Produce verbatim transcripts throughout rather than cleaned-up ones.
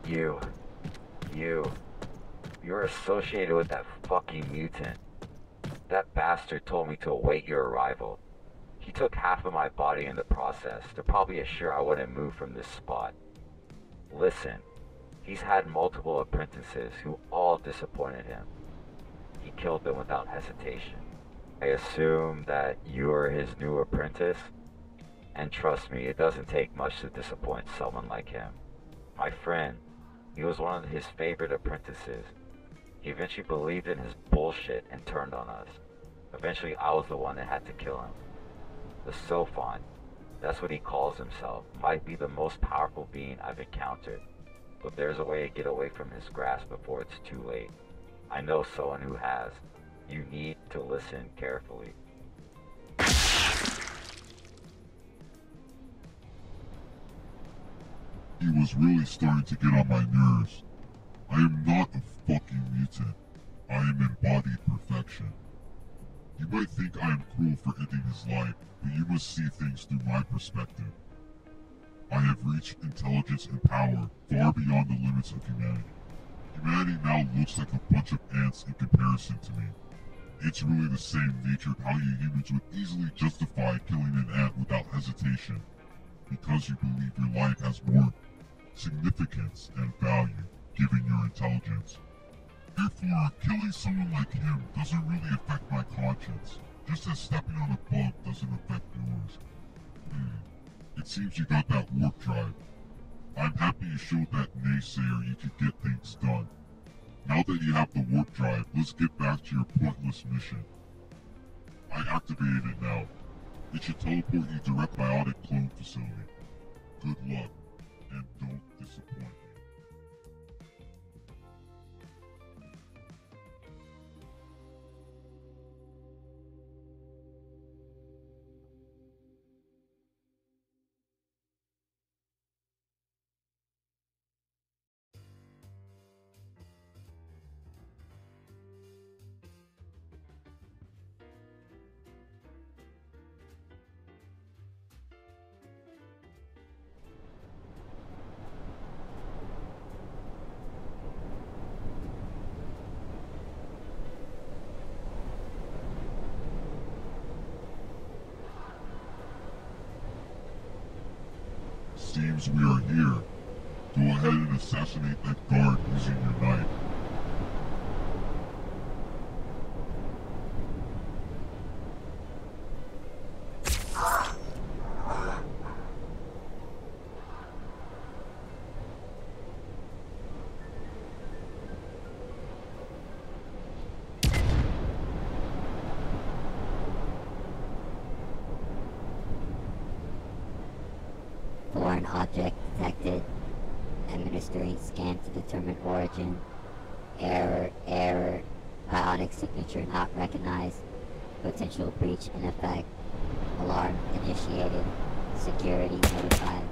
You. You. You're associated with that fucking mutant. That bastard told me to await your arrival. He took half of my body in the process to probably assure I wouldn't move from this spot. Listen, he's had multiple apprentices who all disappointed him. He killed them without hesitation. I assume that you're his new apprentice? And trust me, it doesn't take much to disappoint someone like him. My friend, he was one of his favorite apprentices. He eventually believed in his bullshit and turned on us. Eventually, I was the one that had to kill him. The Sophont, that's what he calls himself, might be the most powerful being I've encountered. But there's a way to get away from his grasp before it's too late. I know someone who has. You need to listen carefully. He was really starting to get on my nerves. I am not a fucking mutant. I am embodied perfection. You might think I am cruel for ending his life, but you must see things through my perspective. I have reached intelligence and power far beyond the limits of humanity. Humanity now looks like a bunch of ants in comparison to me. It's really the same nature of how you humans would easily justify killing an ant without hesitation, because you believe your life has more significance and value given your intelligence. Therefore, killing someone like him doesn't really affect my conscience, just as stepping on a bug doesn't affect yours. Hmm. It seems you got that warp drive. I'm happy you showed that naysayer you could get things done. Now that you have the warp drive, let's get back to your pointless mission. I activated it now. It should teleport you to the biotic clone facility. Good luck, and don't disappoint me. Seems we are here. Go ahead and assassinate that guard using your knife. Foreign object detected. Administering scan to determine origin. Error, error. Biotic signature not recognized. Potential breach in effect. Alarm initiated. Security notified.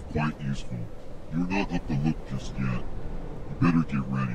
quite useful. You're not up to look just yet. You better get ready.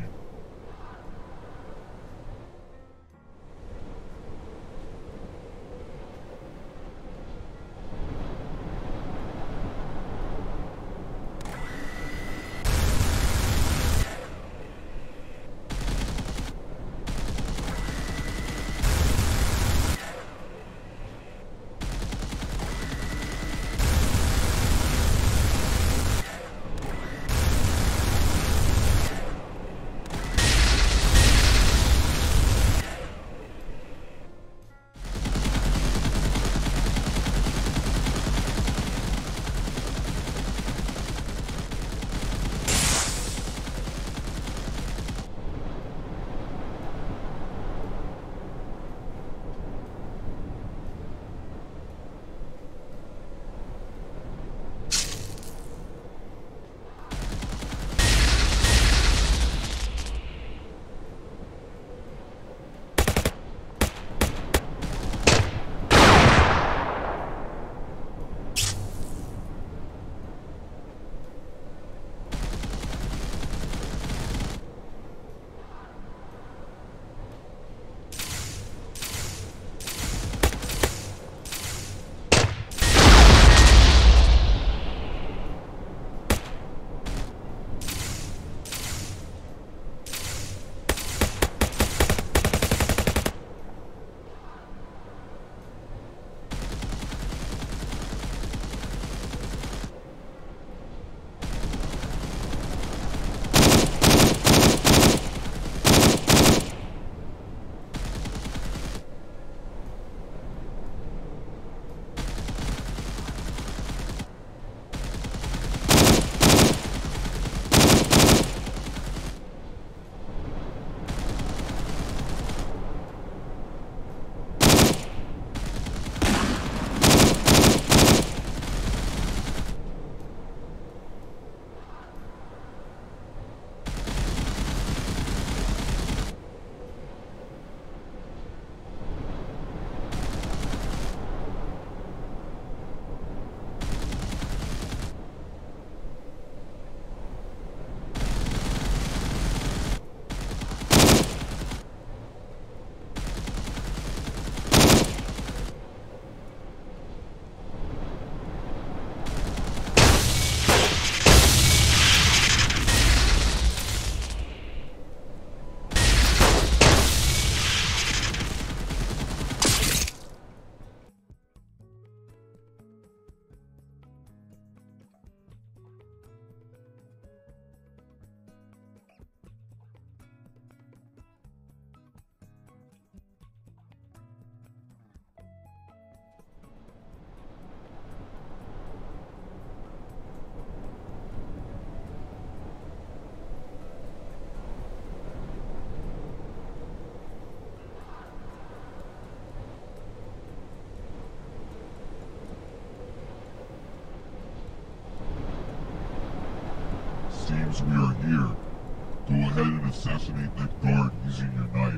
Seems we are here. Go ahead and assassinate that guard using your knife.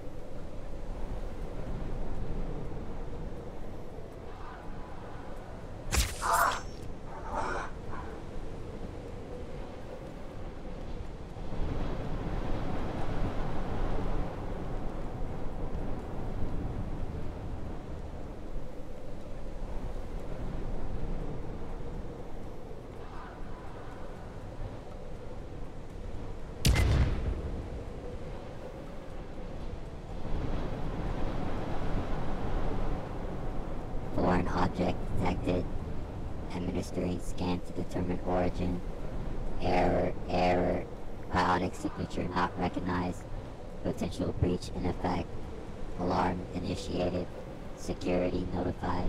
Foreign object detected. Administering scan to determine origin. Error, error. Biotic signature not recognized. Potential breach in effect. Alarm initiated. Security notified.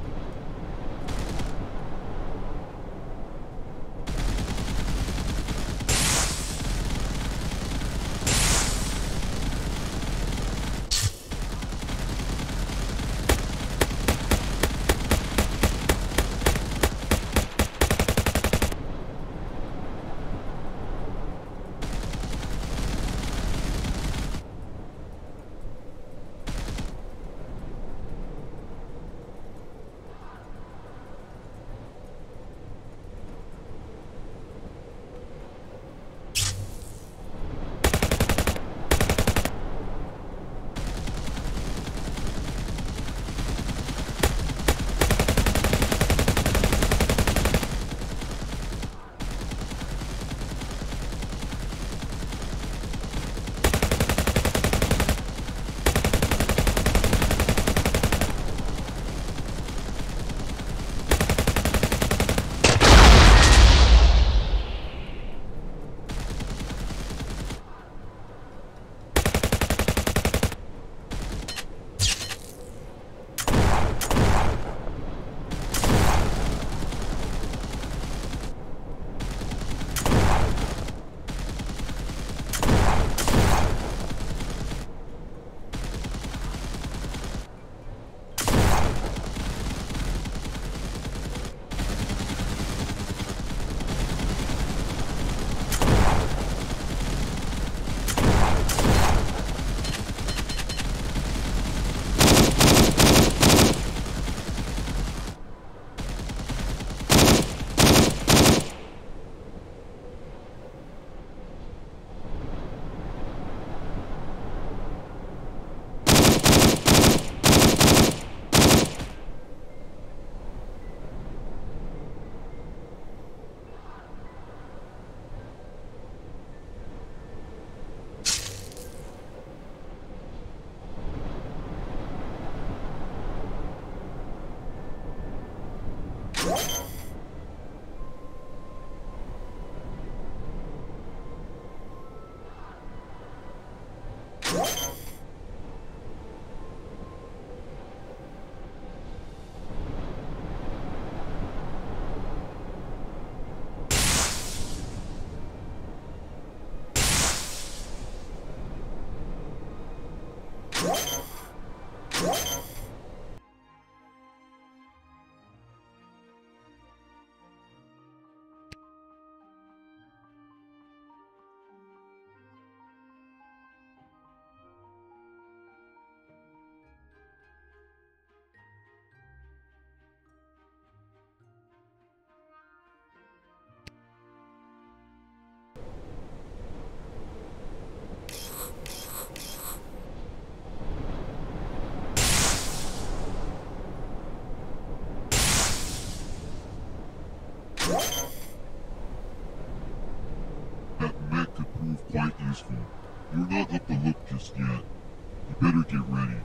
useful. You're not up the hook just yet. You better get ready.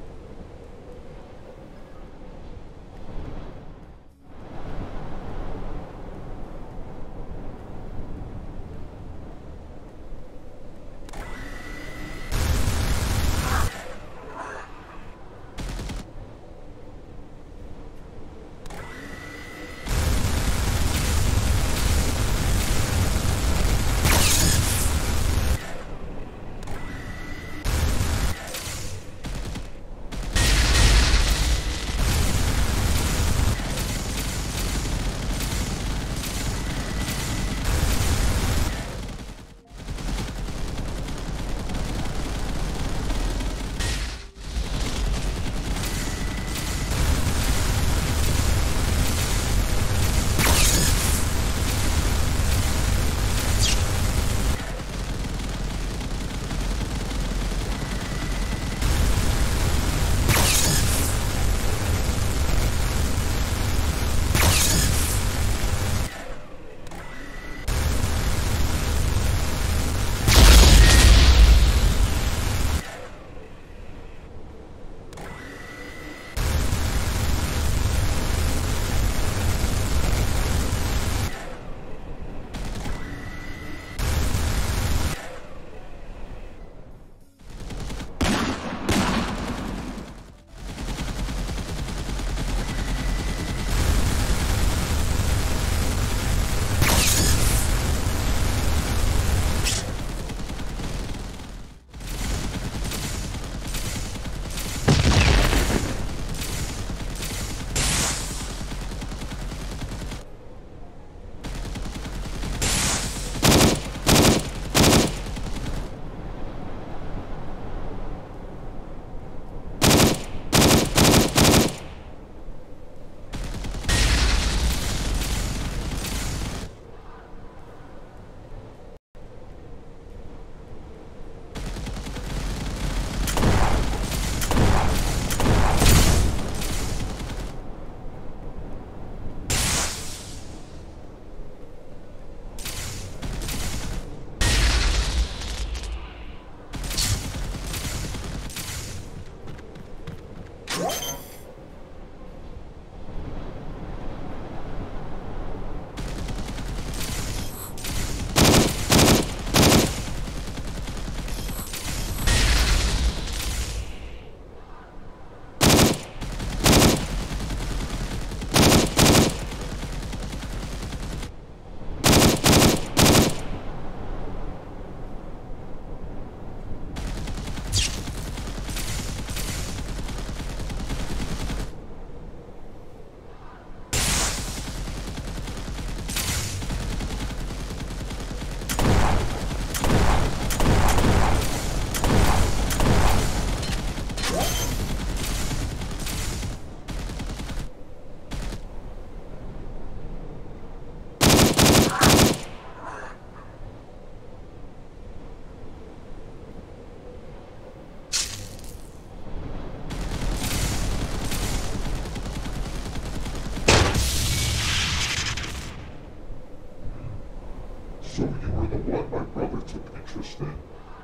So you were the one my brother took interest in.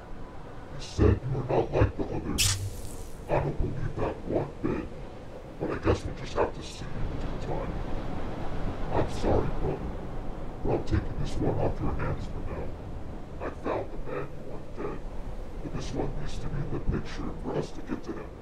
He said you were not like the others. I don't believe that one bit. But I guess we'll just have to see in due time. I'm sorry, brother, but I'm taking this one off your hands for now. I found the man you want dead, but this one needs to be in the picture for us to get to him.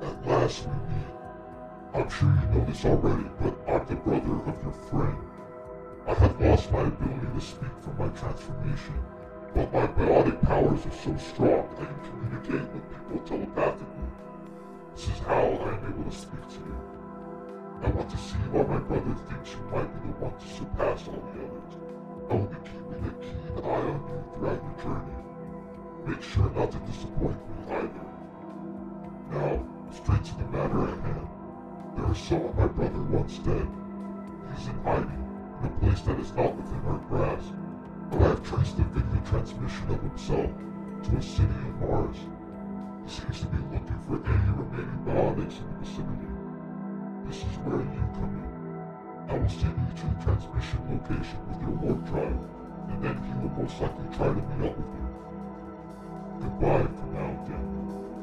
At last we meet. I'm sure you know this already, but I'm the brother of your friend. I had lost my ability to speak from my transformation, but my biotic powers are so strong I can communicate with people telepathically. This is how I am able to speak to you. I want to see why my brother thinks you might be the one to surpass all the others. I will be keeping a keen eye on you throughout your journey. Make sure not to disappoint me either. Now, straight to the matter at hand. There is someone my brother once dead. He is in hiding, in a place that is not within our grasp. But I have traced the video transmission of himself to a city on Mars. He seems to be looking for any remaining biotics in the vicinity. This is where you come in. I will send you to the transmission location with your warp drive, and then he will most likely try to meet up with you. Goodbye for now, Daniel.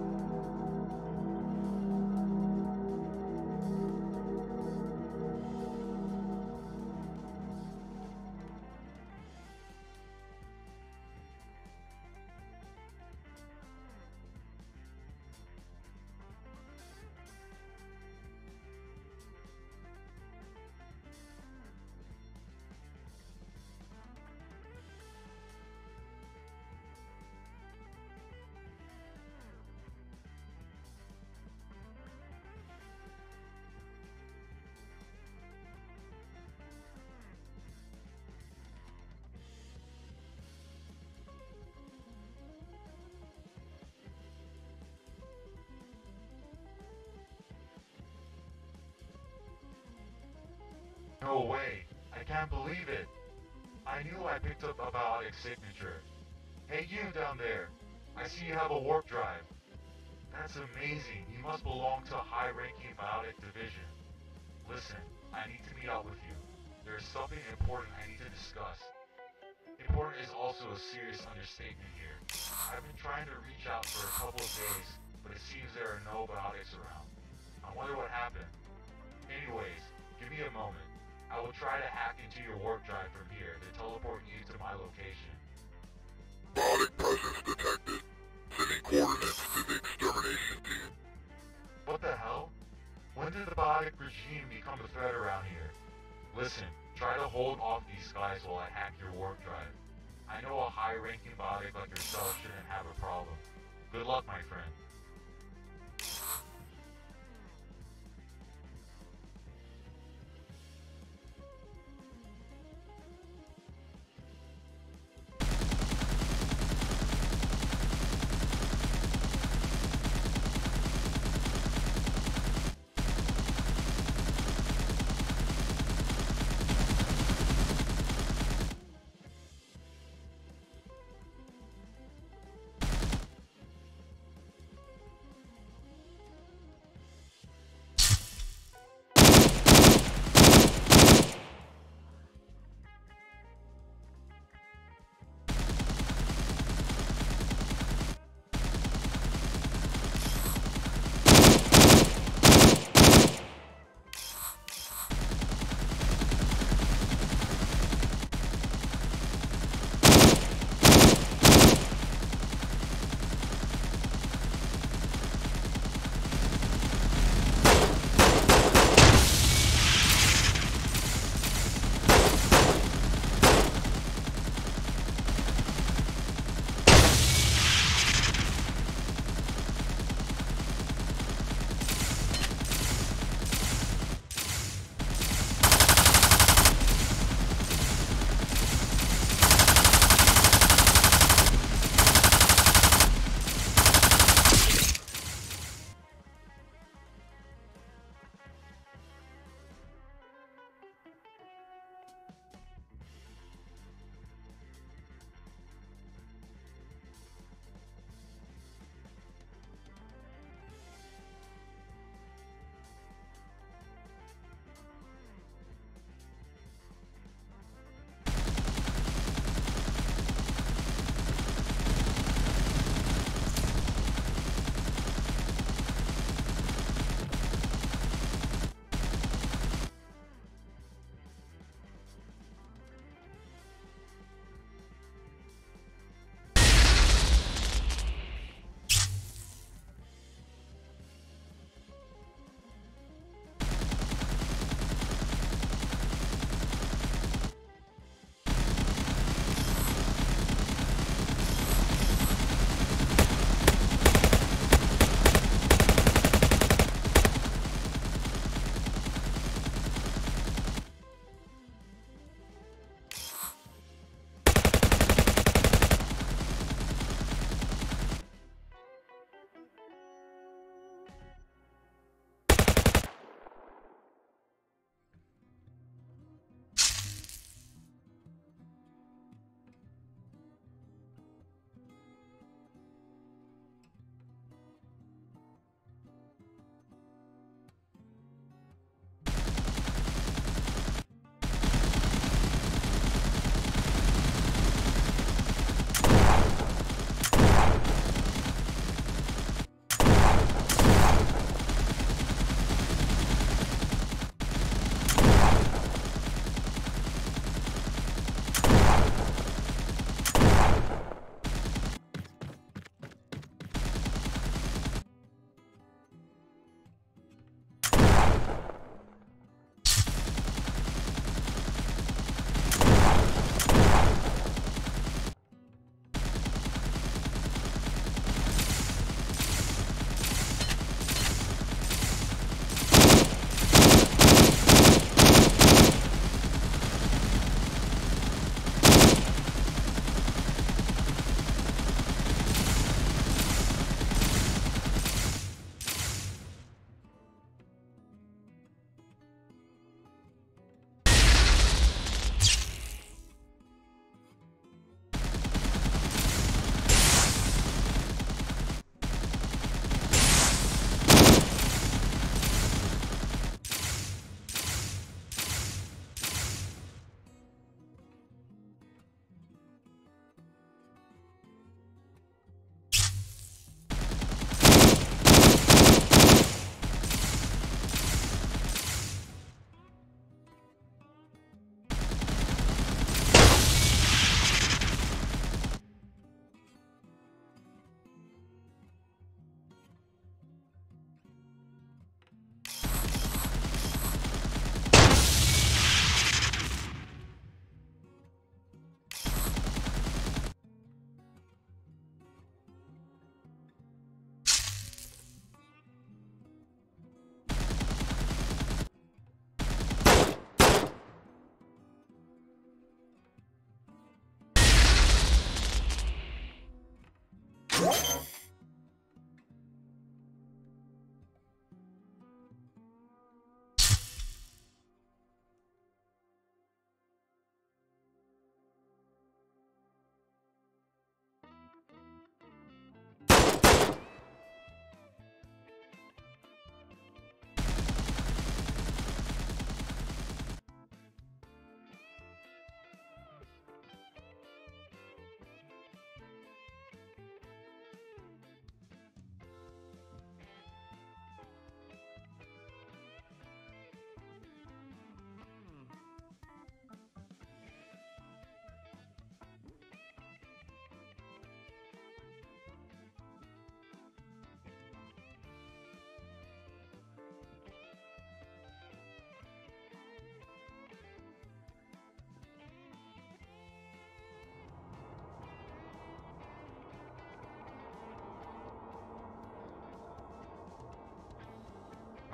No way. I can't believe it. I knew I picked up a biotic signature. Hey you down there. I see you have a warp drive. That's amazing. You must belong to a high-ranking biotic division. Listen, I need to meet up with you. There's something important I need to discuss. Important is also a serious understatement here. I've been trying to reach out for a couple of days, but it seems there are no biotics around. I wonder what happened. Anyways, give me a moment. I will try to hack into your warp drive from here to teleport you to my location. Biotic presence detected. Sending coordinates to the extermination team. What the hell? When did the biotic regime become a threat around here? Listen, try to hold off these guys while I hack your warp drive. I know a high-ranking biotic like yourself shouldn't have a problem. Good luck, my friend.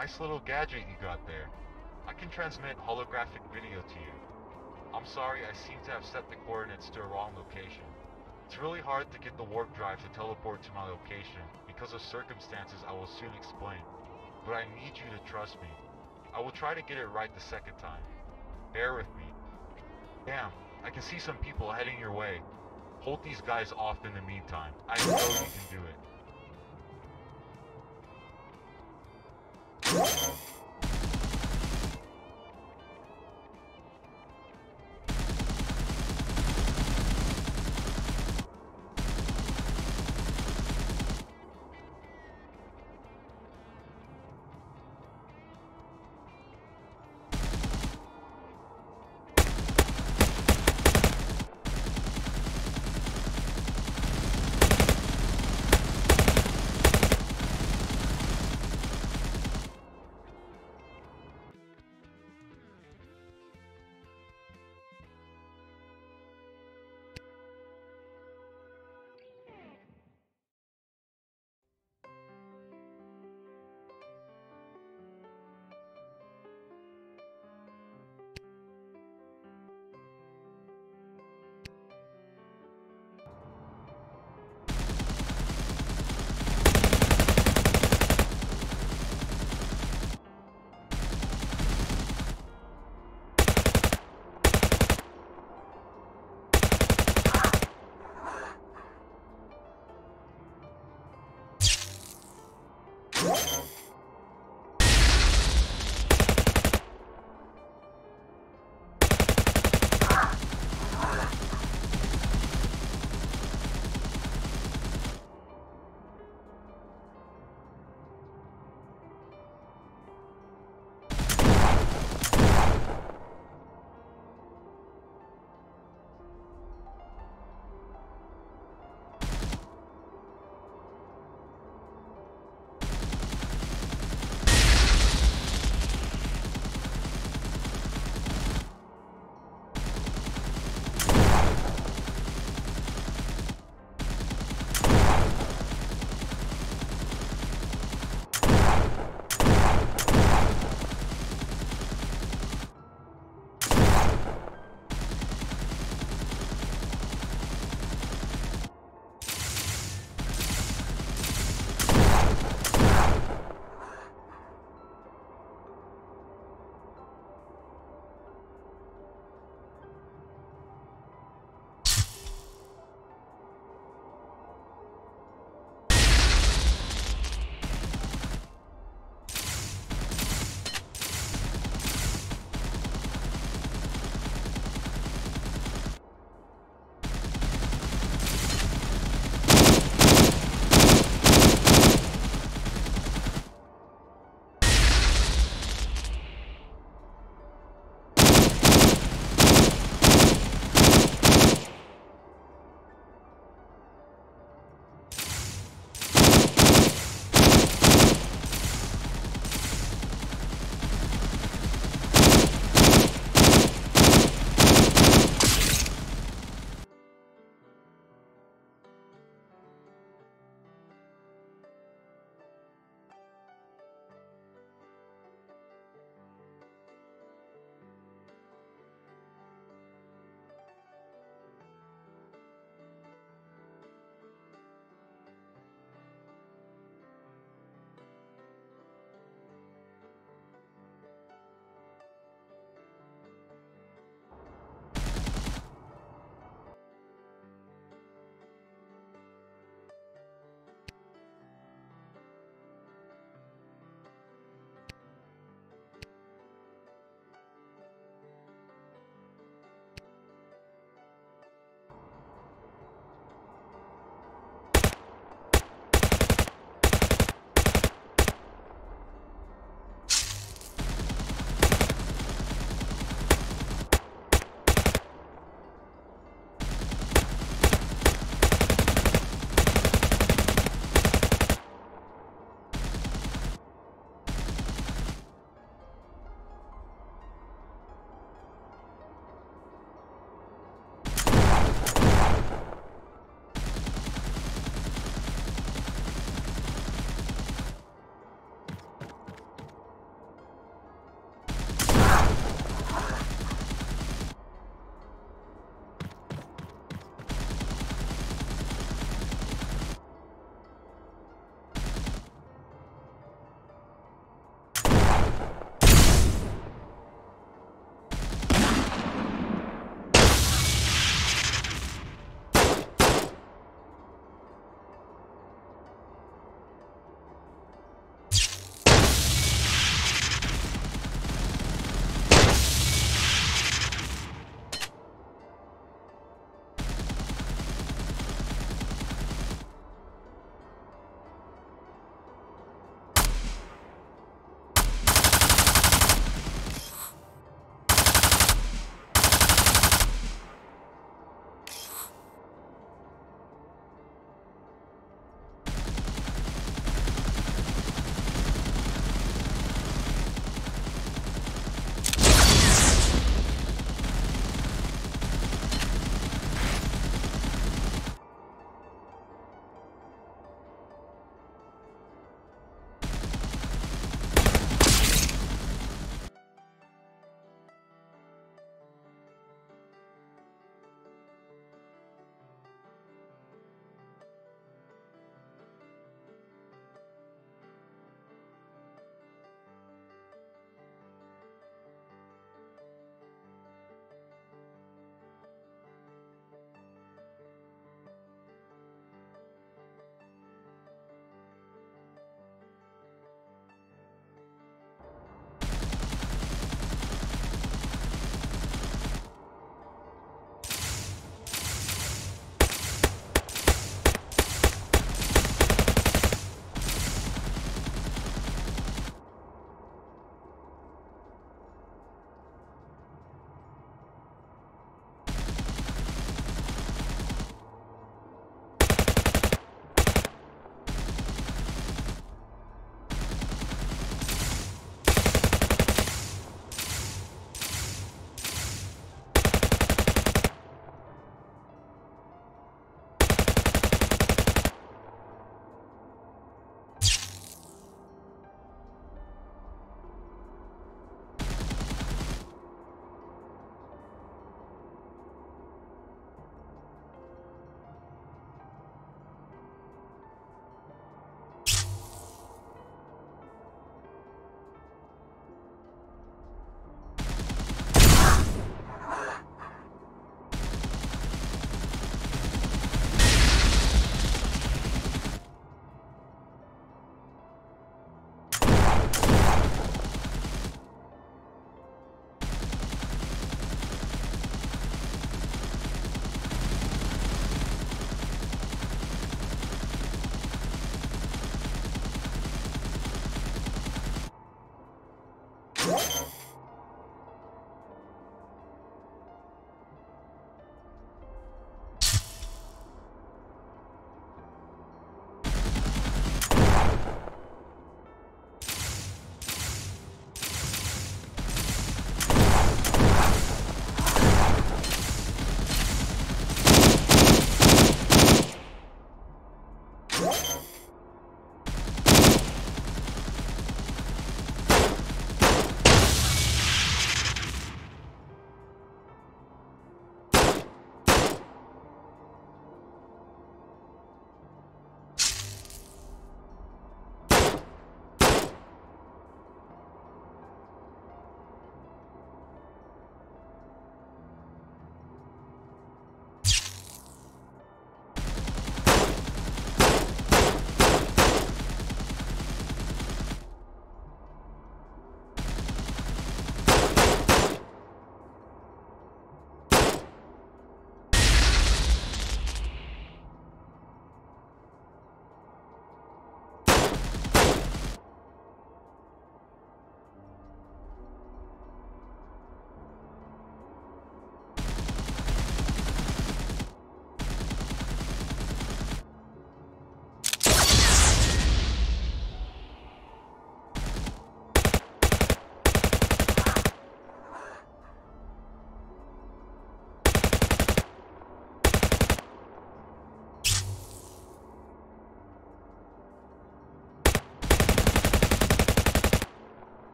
nice little gadget you got there. I can transmit holographic video to you. I'm sorry, I seem to have set the coordinates to a wrong location. It's really hard to get the warp drive to teleport to my location because of circumstances I will soon explain. But I need you to trust me. I will try to get it right the second time. Bear with me. Damn, I can see some people heading your way. Hold these guys off in the meantime. I know you can do it.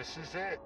This is it.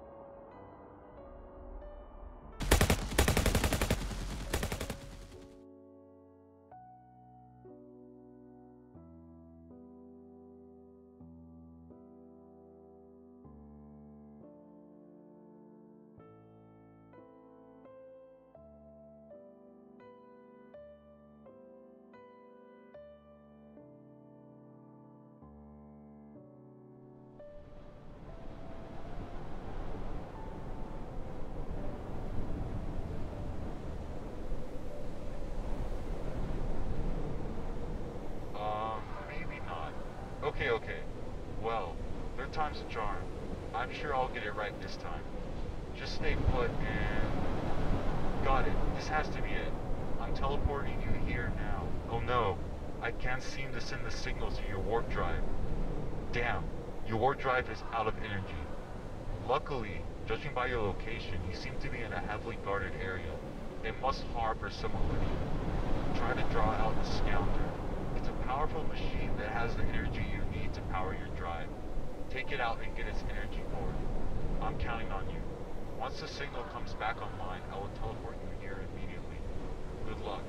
Okay, okay. Well, third time's a charm. I'm sure I'll get it right this time. Just stay put and... Got it. This has to be it. I'm teleporting you here now. Oh no. I can't seem to send the signal to your warp drive. Damn. Your warp drive is out of energy. Luckily, judging by your location, you seem to be in a heavily guarded area. It must harbor someone with you. Try to draw out the scoundrel. It's a powerful machine that has the energy you need to power your drive. Take it out and get its energy core. I'm counting on you. Once the signal comes back online, I will teleport you here immediately. Good luck.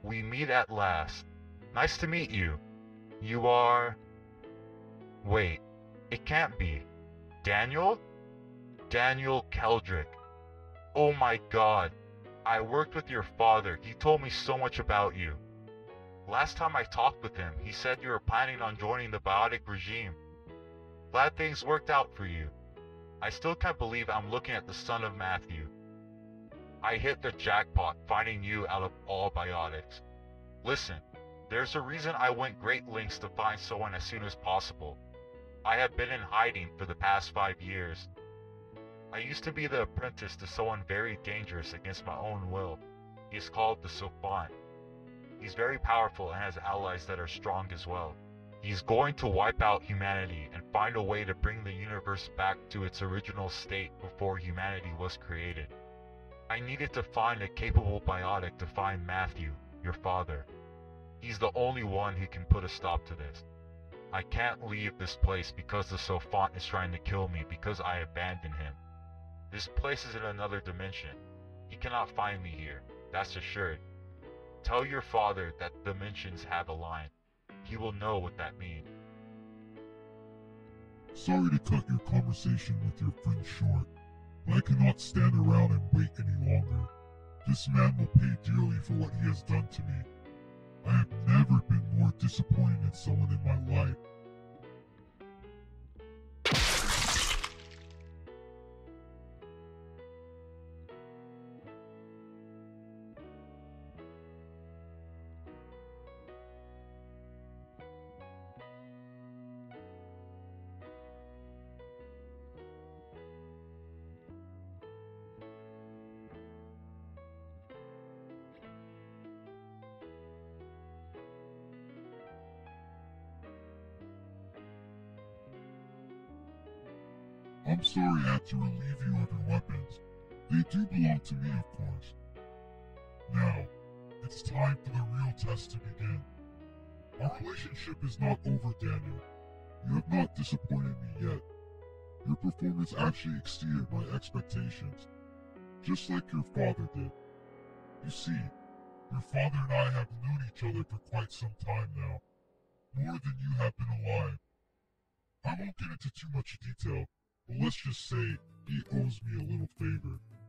we meet at last. Nice to meet you. You are... Wait, it can't be. Daniel? Daniel Keldrick. Oh my god. I worked with your father. He told me so much about you. Last time I talked with him, he said you were planning on joining the biotic regime. Glad things worked out for you. I still can't believe I'm looking at the son of Matthew. I hit the jackpot finding you out of all biotics. Listen, there's a reason I went great lengths to find someone as soon as possible. I have been in hiding for the past five years. I used to be the apprentice to someone very dangerous against my own will. He is called the Sophont. He's very powerful and has allies that are strong as well. He's going to wipe out humanity and find a way to bring the universe back to its original state before humanity was created. I needed to find a capable biotic to find Matthew, your father. He's the only one who can put a stop to this. I can't leave this place because the Sophont is trying to kill me because I abandoned him. This place is in another dimension. He cannot find me here, that's assured. Tell your father that dimensions have aligned. He will know what that means. Sorry to cut your conversation with your friend short, but I cannot stand around and wait any longer. This man will pay dearly for what he has done to me. I have never been more disappointed in someone in my life. I'm sorry I had to relieve you of your weapons. They do belong to me, of course. Now, it's time for the real test to begin. Our relationship is not over, Daniel. You have not disappointed me yet. Your performance actually exceeded my expectations, just like your father did. You see, your father and I have known each other for quite some time now, more than you have been alive. I won't get into too much detail, but let's just say he owes me a little favor.